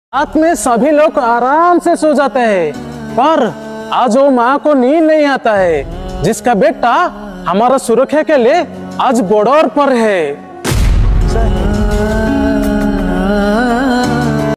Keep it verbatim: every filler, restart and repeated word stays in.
रात में सभी लोग आराम से सो जाते हैं, पर आज वो माँ को नींद नहीं आता है, जिसका बेटा हमारा सुरक्षा के लिए आज बॉर्डर पर है।